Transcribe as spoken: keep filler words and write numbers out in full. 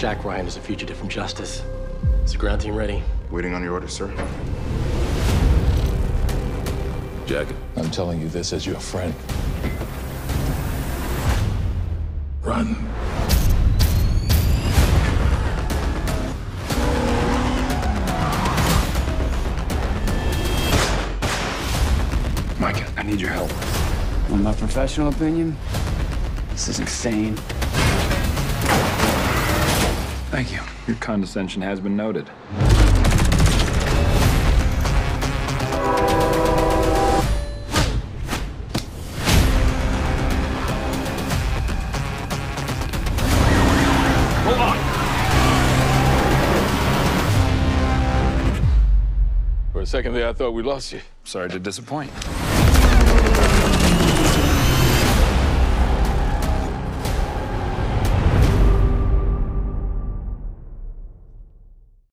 Jack Ryan is a fugitive from justice. Is the ground team ready? Waiting on your orders, sir. Jack, I'm telling you this as your friend. Run. Mike, I need your help. In my professional opinion, this is insane. Thank you. Your condescension has been noted. Hold on! For a second there, I thought we lost you. Sorry to disappoint.